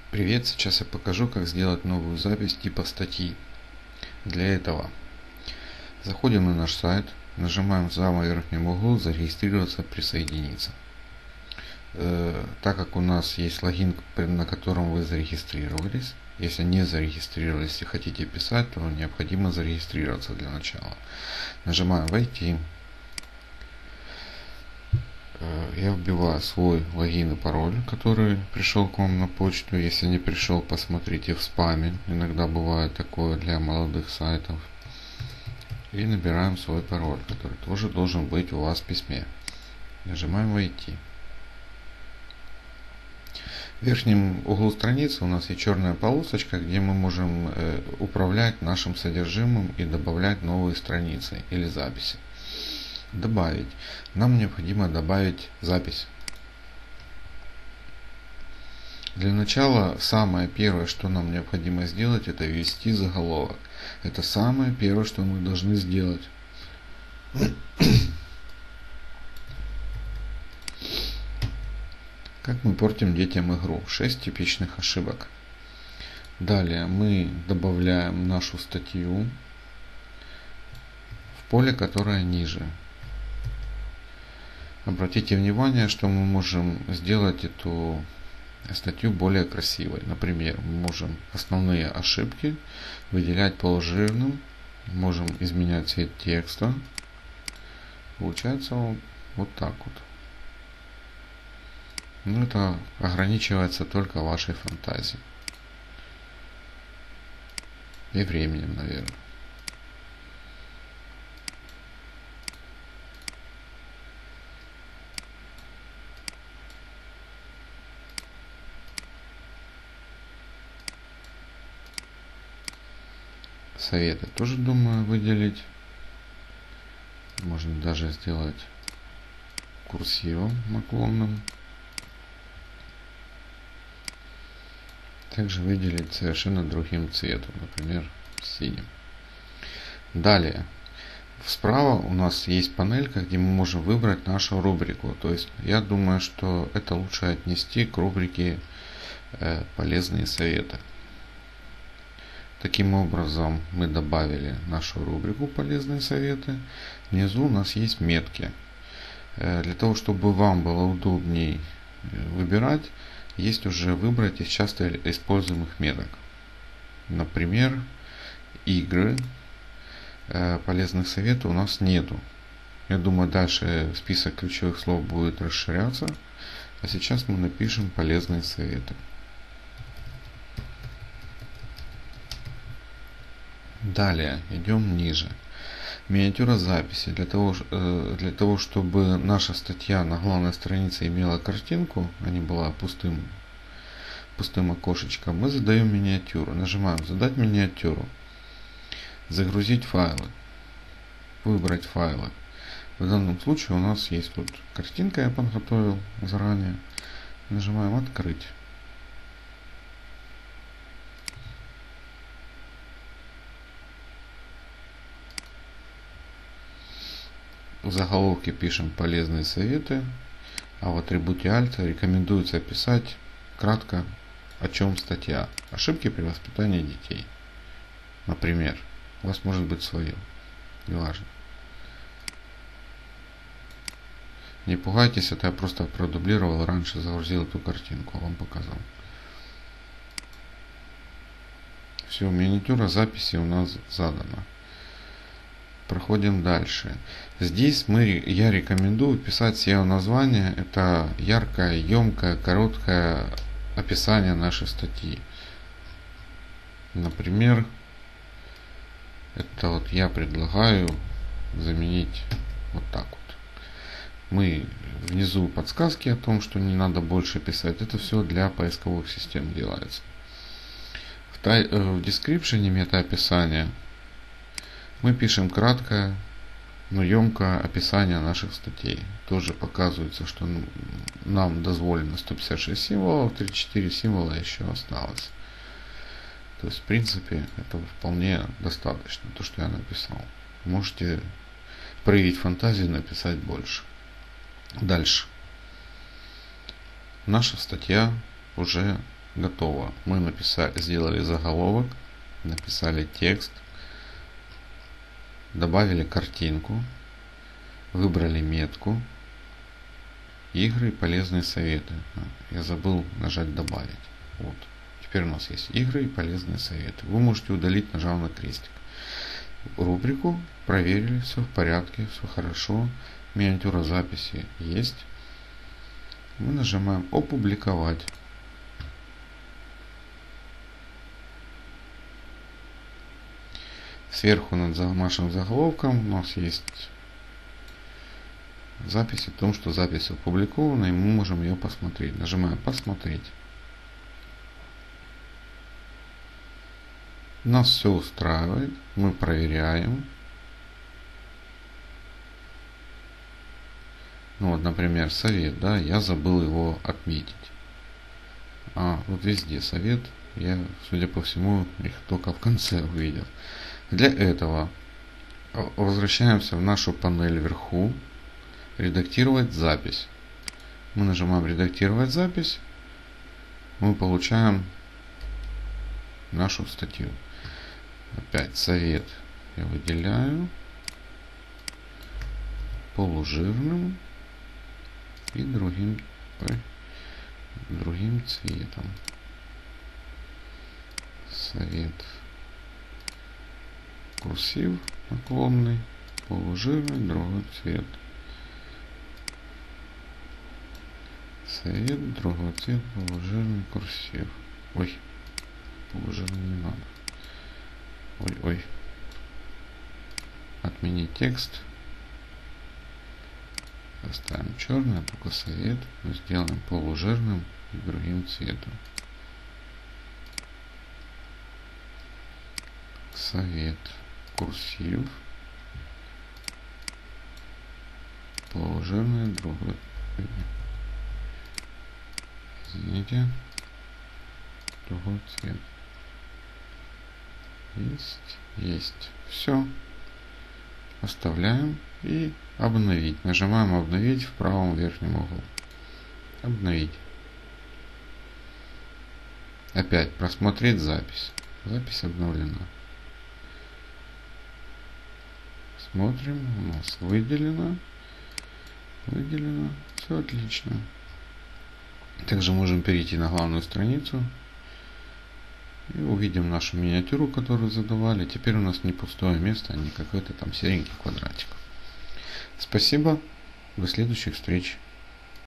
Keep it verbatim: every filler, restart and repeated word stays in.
Привет, сейчас я покажу, как сделать новую запись типа статьи. Для этого заходим на наш сайт, нажимаем в самом верхнем углу «Зарегистрироваться, присоединиться». Э, так как у нас есть логин, на котором вы зарегистрировались, если не зарегистрировались и хотите писать, то необходимо зарегистрироваться для начала. Нажимаем «Войти». Я вбиваю свой логин и пароль, который пришел к вам на почту. Если не пришел, посмотрите в спаме. Иногда бывает такое для молодых сайтов. И набираем свой пароль, который тоже должен быть у вас в письме. Нажимаем «Войти». В верхнем углу страницы у нас есть черная полосочка, где мы можем управлять нашим содержимым и добавлять новые страницы или записи. Добавить. Нам необходимо добавить запись. Для начала самое первое, что нам необходимо сделать, это ввести заголовок. Это самое первое, что мы должны сделать. Как мы портим детям игру? шесть типичных ошибок. Далее мы добавляем нашу статью в поле, которое ниже. Обратите внимание, что мы можем сделать эту статью более красивой. Например, мы можем основные ошибки выделять полужирным, можем изменять цвет текста. Получается вот так вот. Но это ограничивается только вашей фантазией. И временем, наверное. Советы тоже думаю выделить. Можно даже сделать курсивом наклонным. Также выделить совершенно другим цветом, например, синим. Далее, справа у нас есть панелька, где мы можем выбрать нашу рубрику. То есть я думаю, что это лучше отнести к рубрике э, «Полезные советы». Таким образом, мы добавили нашу рубрику «Полезные советы». Внизу у нас есть метки. Для того, чтобы вам было удобней выбирать, есть уже выбрать из часто используемых меток. Например, игры. Полезных советов у нас нету. Я думаю, дальше список ключевых слов будет расширяться. А сейчас мы напишем «Полезные советы». Далее идем ниже. Миниатюра записи. Для того, для того, чтобы наша статья на главной странице имела картинку, а не была пустым, пустым окошечком, мы задаем миниатюру. Нажимаем «Задать миниатюру». Загрузить файлы. Выбрать файлы. В данном случае у нас есть тут картинка, я подготовил заранее. Нажимаем «Открыть». В заголовке пишем «Полезные советы», а в атрибуте Alt рекомендуется описать кратко, о чем статья. Ошибки при воспитании детей. Например, у вас может быть свое. Неважно. Не пугайтесь, это я просто продублировал, раньше загрузил эту картинку, вам показал. Все, миниатюра записи у нас задана. Проходим дальше. Здесь мы, я рекомендую писать сео название. Это яркое, емкое, короткое описание нашей статьи. Например, это вот я предлагаю заменить вот так вот. Мы внизу подсказки о том, что не надо больше писать. Это все для поисковых систем делается. В, тай, в description метаописания мы пишем краткое, но емкое описание наших статей. Тоже показывается, что нам дозволено сто пятьдесят шесть символов, тридцать четыре символа еще осталось. То есть, в принципе, этого вполне достаточно, то, что я написал. Можете проявить фантазию и написать больше. Дальше. Наша статья уже готово. Мы написали, сделали заголовок, написали текст, добавили картинку, выбрали метку, игры и полезные советы. Я забыл нажать добавить. Вот. Теперь у нас есть игры и полезные советы. Вы можете удалить, нажав на крестик. Рубрику проверили, все в порядке, все хорошо. Миниатюра записи есть. Мы нажимаем опубликовать. Сверху над нашим заголовком у нас есть запись о том, что запись опубликована, и мы можем ее посмотреть. Нажимаем посмотреть. Нас все устраивает. Мы проверяем. Ну вот, например, совет, да, я забыл его отметить. А, вот везде совет. Я, судя по всему, их только в конце увидел. Для этого возвращаемся в нашу панель вверху. Редактировать запись. Мы нажимаем редактировать запись. Мы получаем нашу статью. Опять совет я выделяю полужирным и другим, ой, другим цветом. Совет курсив наклонный, полужирный, другой цвет. Совет, другой цвет, полужирный, курсив. Ой, полужирный не надо. Ой, ой. Отменить текст. Оставим черный, а только совет. Мы сделаем полужирным и другим цветом. Совет курсив. Полужирный, другой. Извините. Другой цвет. Есть, есть. Все. Оставляем и обновить. Нажимаем обновить в правом верхнем углу. Обновить. Опять просмотреть запись. Запись обновлена. Смотрим. У нас выделено. Выделено. Все отлично. Также можем перейти на главную страницу. И увидим нашу миниатюру, которую задавали. Теперь у нас не пустое место, а не какой-то там серенький квадратик. Спасибо. До следующих встреч.